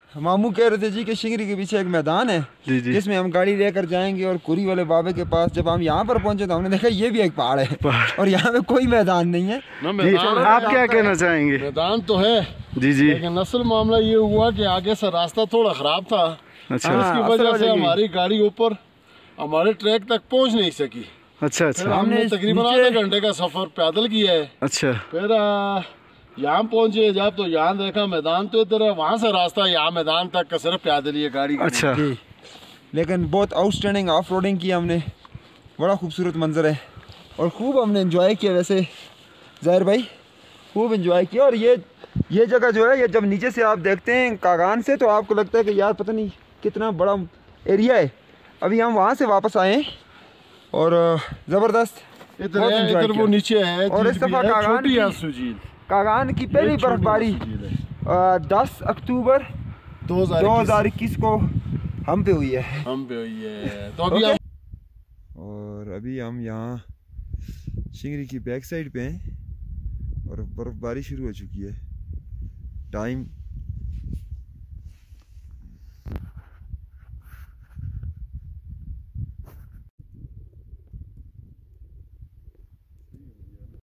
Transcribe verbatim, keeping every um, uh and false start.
मामू कह रहे थे जी कि शिंगरी के पीछे एक मैदान है जी जी, जिसमें हम गाड़ी लेकर जाएंगे और कुरी वाले बाबे के पास। जब हम यहाँ पर पहुंचे तो हमने देखा ये भी एक पहाड़ है और यहाँ पे कोई मैदान नहीं है। जी, आप क्या कहना चाहेंगे? मैदान तो है जी जी, लेकिन असल मामला ये हुआ कि आगे से रास्ता थोड़ा खराब था। अच्छा, इसकी वजह से हमारी गाड़ी ऊपर हमारे ट्रैक तक पहुंच नहीं सकी। अच्छा अच्छा, हमने तकरीबन आधे घंटे का सफर पैदल किया है। अच्छा, फिर यहाँ पहुंचे जब तो यहाँ देखा मैदान तो इधर है, वहाँ से रास्ता यहाँ मैदान तक का सिर्फ पैदल ही है गाड़ी। अच्छा, लेकिन बहुत आउटस्टैंडिंग ऑफ रोडिंग की हमने, बड़ा खूबसूरत मंजर है और खूब हमने एंजॉय किया। वैसे ज़ाहिर भाई खूब एंजॉय किया। और ये ये जगह जो है, ये जब नीचे से आप देखते हैं कागान से तो आपको लगता है कि यार पता नहीं कितना बड़ा एरिया है। अभी हम वहाँ से वापस आए हैं और ज़बरदस्त इधर वो नीचे है। और इस दफ़ा कागान की कागान की पहली बर्फबारी दस अक्टूबर दो हज़ार इक्कीस को हम पे हुई है हम पे हुई है तो अभी हम... और अभी हम यहाँ शिंगरी की बैक साइड पे हैं और बर्फबारी शुरू हो चुकी है। टाइम